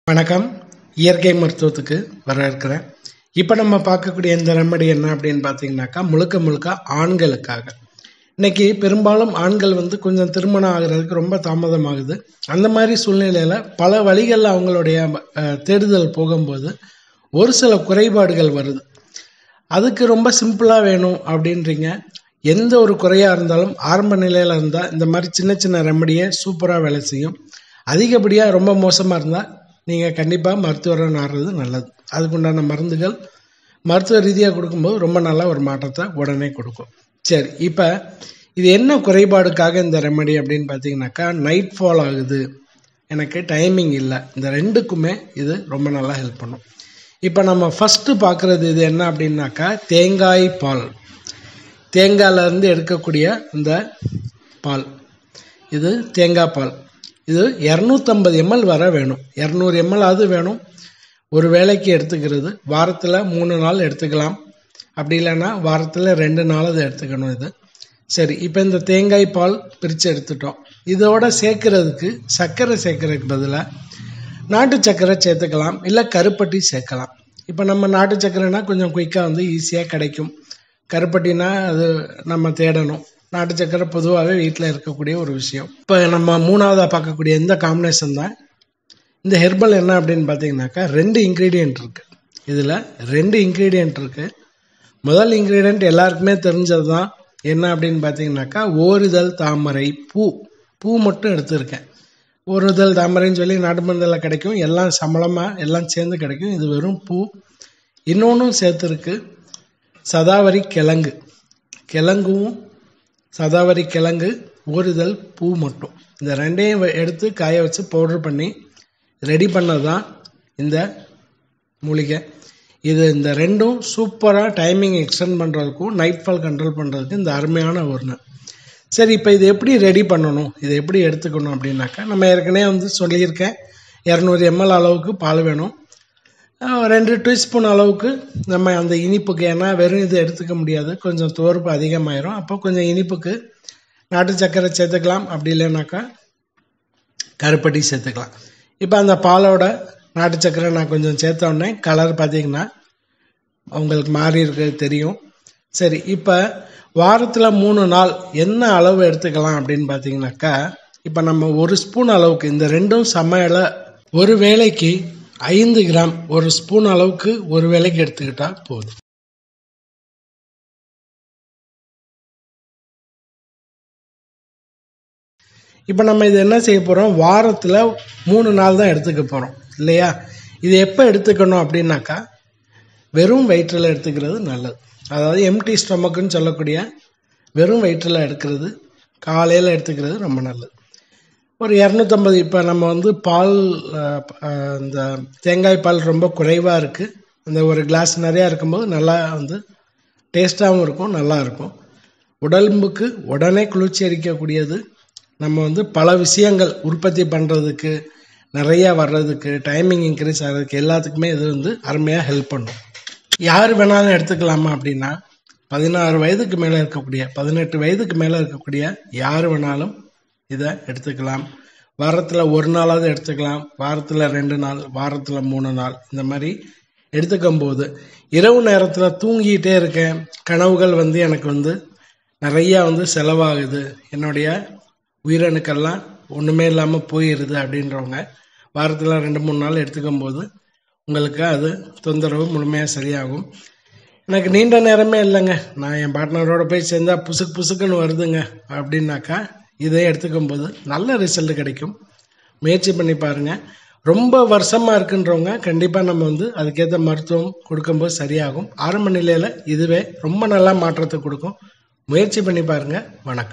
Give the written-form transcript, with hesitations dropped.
வணக்கம். இயற்கை மருத்துவத்துக்கு வரவேற்கிறேன். இப்போ நம்ம பார்க்கக்கூடிய இந்த ரெமடி என்ன அப்படின்னு பார்த்தீங்கன்னாக்கா முழுக்க ஆண்களுக்காக. இன்னைக்கு பெரும்பாலும் ஆண்கள் கொஞ்சம் திருமணம் ஆகிறதுக்கு ரொம்ப தாமதமாகுது. அந்த மாதிரி சூழ்நிலையில் பல வழிகளில் அவங்களுடைய தேடுதல் போகும்போது ஒரு சில குறைபாடுகள் வருது. அதுக்கு ரொம்ப சிம்பிளாக வேணும் அப்படின்றீங்க. எந்த ஒரு குறையாக இருந்தாலும் ஆரம்ப நிலையில் இருந்தால் இந்த மாதிரி சின்ன சின்ன ரெமடியை சூப்பராக வேலை செய்யும். அதிகப்படியாக ரொம்ப மோசமாக இருந்தால் நீங்கள் கண்டிப்பாக மருத்துவரை நாடுறது நல்லது. அதுக்குண்டான மருந்துகள் மருத்துவ ரீதியாக கொடுக்கும்போது ரொம்ப நல்ல ஒரு மாற்றத்தை உடனே கொடுக்கும். சரி, இப்போ இது என்ன குறைபாடுக்காக இந்த ரெமடி அப்படின்னு பார்த்தீங்கன்னாக்கா, நைட் ஃபால் ஆகுது, எனக்கு டைமிங் இல்லை, இந்த ரெண்டுக்குமே இது ரொம்ப நல்லா ஹெல்ப் பண்ணும். இப்போ நம்ம ஃபஸ்ட்டு பார்க்குறது இது என்ன அப்படின்னாக்கா, தேங்காய் பால். தேங்காயிலேருந்து எடுக்கக்கூடிய இந்த பால், இது தேங்காய் பால். இது 250 ml வரை வேணும். 200 ml அது வேணும். ஒரு வேளைக்கு எடுத்துக்கிறது. வாரத்தில் 3 நாள் எடுத்துக்கலாம். அப்படி இல்லைன்னா வாரத்தில் 2 நாள் அது எடுத்துக்கணும். இது சரி. இப்போ இந்த தேங்காய் பால் பிரித்து எடுத்துட்டோம். இதோட சேர்க்கறதுக்கு சர்க்கரை சேர்க்கறதுக்கு பதிலாக நாட்டு சர்க்கரை சேர்த்துக்கலாம், இல்லை கருப்பட்டி சேர்க்கலாம். இப்போ நம்ம நாட்டு சர்க்கரைனா கொஞ்சம் குயிக்காக ஈஸியாக கிடைக்கும். கருப்பட்டினா அது நம்ம தேடணும். நாட்டு சர்க்கரை பொதுவாகவே வீட்டில் இருக்கக்கூடிய ஒரு விஷயம். இப்போ நம்ம மூணாவதாக பார்க்கக்கூடிய இந்த காம்பினேஷன் தான் இந்த ஹெர்பல். என்ன அப்படின்னு பார்த்தீங்கன்னாக்கா, 2 இன்க்ரீடியன்ட் இருக்குது. இதில் 2 இன்க்ரீடியன்ட் இருக்குது. முதல் இன்க்ரீடியன்ட் எல்லாருக்குமே தெரிஞ்சது தான். என்ன அப்படின்னு பார்த்தீங்கன்னாக்கா, ஓரிதழ் தாமரை பூ மட்டும் எடுத்துருக்கேன். ஓரிதழ் தாமரைன்னு சொல்லி நாட்டு மருந்தில் கிடைக்கும். எல்லாம் சமளமாக எல்லாம் சேர்ந்து கிடைக்கும். இது வெறும் பூ. இன்னொன்றும் சேர்த்துருக்கு, சதாவரி கிழங்கும் சதாவரி கிழங்கு, ஓரிதழ் பூ மட்டும். இந்த ரெண்டையும் எடுத்து காய வச்சு பவுடர் பண்ணி ரெடி பண்ணது தான் இந்த மூலிகை. இது இந்த ரெண்டும் சூப்பராக டைமிங் எக்ஸ்டெண்ட் பண்ணுறதுக்கும் நைட் ஃபால் கண்ட்ரோல் பண்ணுறதுக்கு இந்த அருமையான ஒன்று. சரி, இப்போ இது எப்படி ரெடி பண்ணணும், இதை எப்படி எடுத்துக்கணும் அப்படின்னாக்கா, நம்ம ஏற்கனவே சொல்லியிருக்கேன். 200 ml அளவுக்கு பால் வேணும். 2 டீஸ்பூன் அளவுக்கு நம்ம அந்த இனிப்புக்கு, ஏன்னா வெறும் இது எடுத்துக்க முடியாது, கொஞ்சம் துவர்ப்பு அதிகமாயிரும். அப்போ கொஞ்சம் இனிப்புக்கு நாட்டு சர்க்கரை சேர்த்துக்கலாம். அப்படி இல்லைனாக்கா கருப்பட்டி சேர்த்துக்கலாம். இப்போ அந்த பாலோட நாட்டு சர்க்கரை நான் கொஞ்சம் சேர்த்தோடனே கலர் பார்த்தீங்கன்னா உங்களுக்கு மாறி இருக்கிறது தெரியும். சரி, இப்போ வாரத்தில் 3 நாள் என்ன அளவு எடுத்துக்கலாம் அப்படின்னு பார்த்தீங்கன்னாக்கா, இப்போ நம்ம 1 ஸ்பூன் அளவுக்கு இந்த ரெண்டும் சமையலை ஒரு வேளைக்கு 5 கிராம் 1 ஸ்பூன் அளவுக்கு ஒரு வேளைக்கு எடுத்துக்கிட்டா போதும். இப்போ நம்ம இது என்ன செய்ய போகிறோம், வாரத்தில் 3 நாள் தான் எடுத்துக்க போகிறோம் இல்லையா? இது எப்போ எடுத்துக்கணும் அப்படின்னாக்கா, வெறும் வயிற்றில் எடுத்துக்கிறது நல்லது. அதாவது எம்டி ஸ்டொமக்குன்னு சொல்லக்கூடிய வெறும் வயிற்றில் எடுக்கிறது, காலையில் எடுத்துக்கிறது ரொம்ப நல்லது. ஒரு 250. இப்போ நம்ம பால், இந்த தேங்காய் பால் ரொம்ப குறைவாக இருக்குது. அந்த ஒரு கிளாஸ் நிறையா இருக்கும்போது நல்லா டேஸ்ட்டாகவும் இருக்கும், நல்லா இருக்கும். உடம்புக்கு உடனே குளிர்ச்சி அளிக்கக்கூடியது. நம்ம பல விஷயங்கள் உற்பத்தி பண்ணுறதுக்கு, நிறையா வர்றதுக்கு, டைமிங் இன்க்ரீஸ் ஆகிறதுக்கு எல்லாத்துக்குமே இது அருமையாக ஹெல்ப் பண்ணும். யார் வேணாலும் எடுத்துக்கலாமா அப்படின்னா, 16 வயதுக்கு மேலே இருக்கக்கூடிய, 18 வயதுக்கு மேலே இருக்கக்கூடிய யார் வேணாலும் இதை எடுத்துக்கலாம். வாரத்தில் 1 நாளாவது எடுத்துக்கலாம், வாரத்தில் 2 நாள், வாரத்தில் 3 நாள். இந்த மாதிரி எடுத்துக்கும் போது இரவு நேரத்தில் தூங்கிக்கிட்டே இருக்கேன், கனவுகள் எனக்கு நிறையா செலவாகுது, என்னுடைய உயிரணுக்கெல்லாம் ஒன்றுமே இல்லாமல் போயிடுது அப்படின்றவங்க வாரத்தில் 2-3 நாள் எடுத்துக்கும் போது உங்களுக்கு அது தொந்தரவு முழுமையாக சரியாகும். எனக்கு நீண்ட நேரமே இல்லைங்க, நான் என் பார்ட்னரோட போய் சேர்ந்தால் புசுக்குன்னு வருதுங்க அப்படின்னாக்கா, இதை எடுத்துக்கும் போது நல்ல ரிசல்ட் கிடைக்கும். முயற்சி பண்ணி பாருங்கள். ரொம்ப வருஷமாக இருக்குன்றவங்க கண்டிப்பாக நம்ம அதுக்கேற்ற மருத்துவம் கொடுக்கும்போது சரியாகும். ஆரம்ப நிலையில் இதுவே ரொம்ப நல்லா மாற்றத்தை கொடுக்கும். முயற்சி பண்ணி பாருங்கள். வணக்கம்.